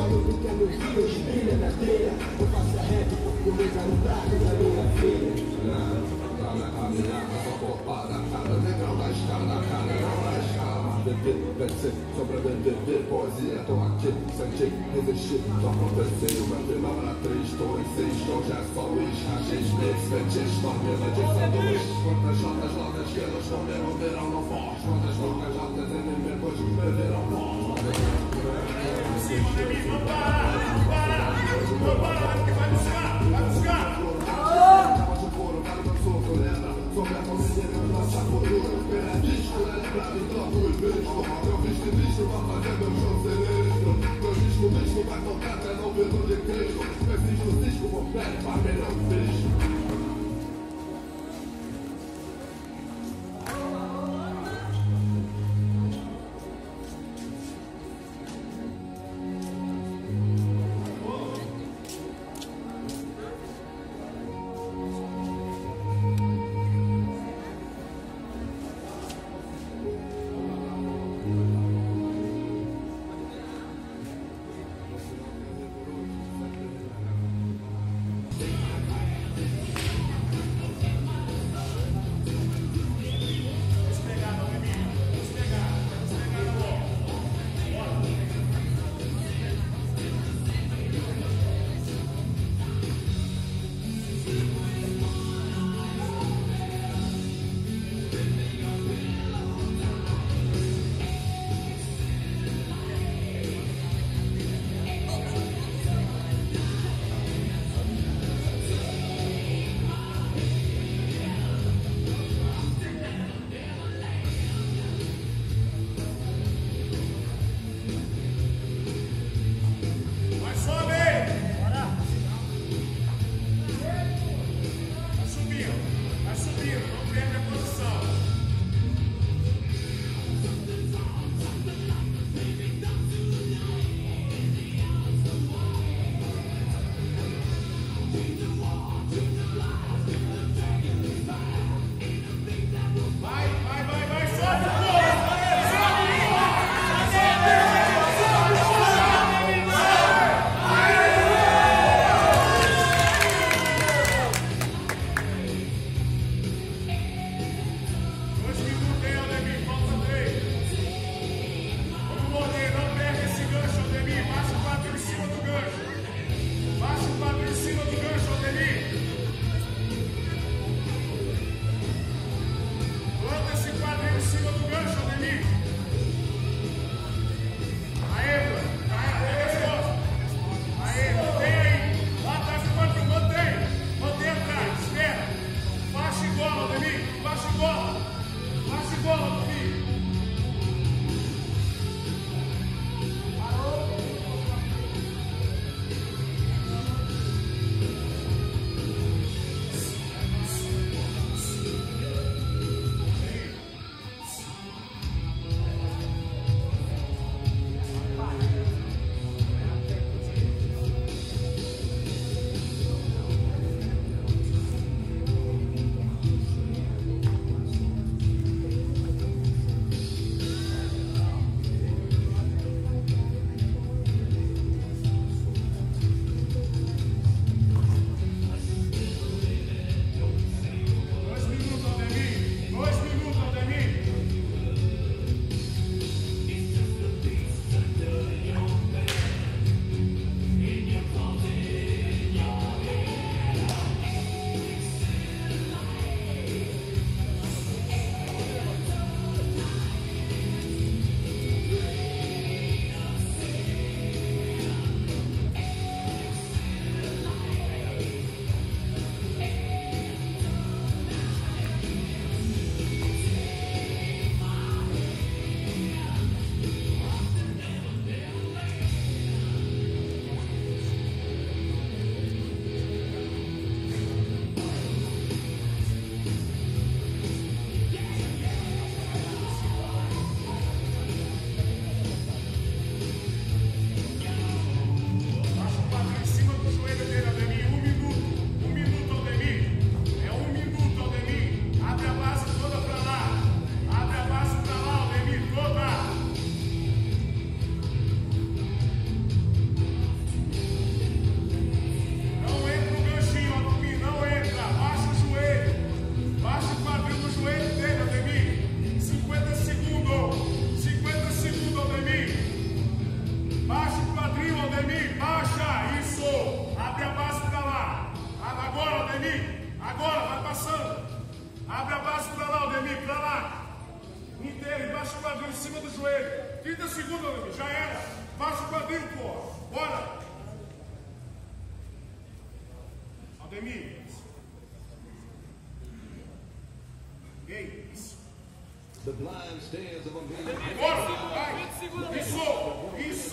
Sobra vender, poesia, tô aqui, senti, resistir, só aconteceu, meu vilão na 3, tô em 6, hoje é só Luiz, rachis, nesse, fetiche, família de sanduíche. Quantas jotas, notas que elas comeram, verão no forte, quantas loucas jotas inimigos, beberam forte. Vai buscar! Tava de couro, cara do solto, lembra? Sobre a comida, nossa coroa, disco, lembra de tanto e beijo. Eu visto bicho, vai fazer meu show celeste. Meu disco vai tocar até não ver no de Cristo. Preciso disco, vou pé, pra melhor bicho. Ademir. Isso. The blind stands of a Bora, vai. Isso.